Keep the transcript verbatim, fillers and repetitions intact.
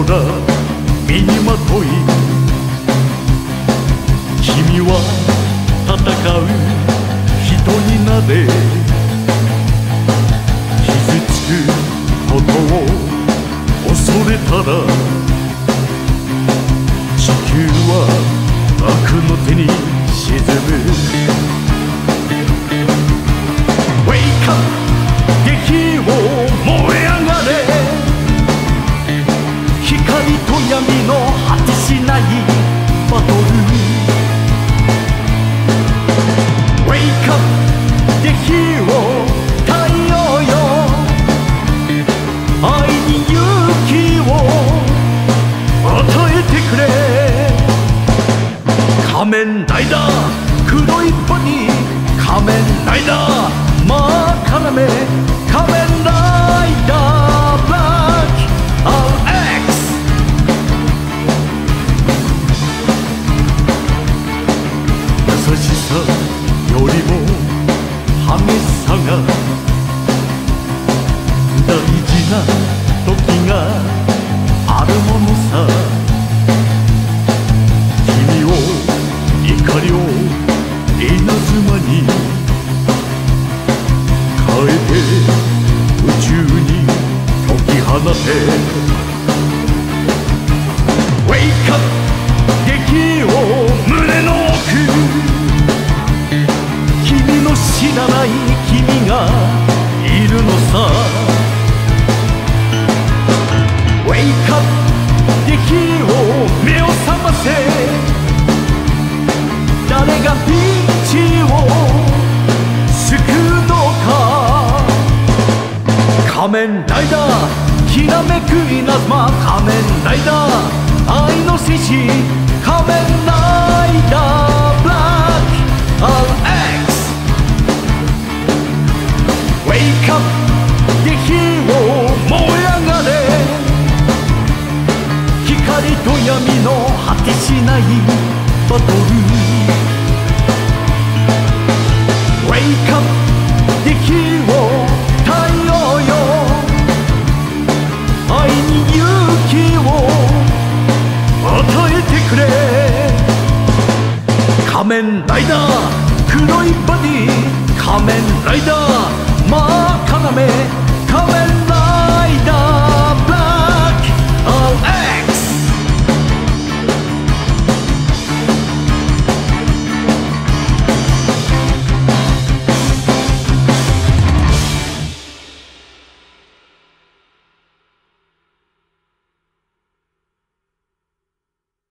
だ身にまとい、君は戦う人になれ、傷つくことを恐れたら、地球は悪の手に沈む。 Wake up 激を燃え上がれ、光と闇の果てしないバトル。 Wake up 激を太陽よ、愛に勇気を与えてくれ。仮面ライダー黒いバニー、仮面ライダー真っ赤な目、仮面ライダーブラック アールエックス。 優しさよりも激しさが大事な時があるものさ。君を怒りを稲妻に変えて宇宙に解き放て。 Wake up 激を胸の奥、君の知らない君がいるのさ。 Wake up 激を目を覚ませ、誰がピンチを救うのか。仮面ライダーきらめく稲妻、仮面ライダー愛の戦士、仮面ライダーブラック アールエックス。 Wake up 激を燃え上がれ、光と闇の果てしないバトル。 Wake up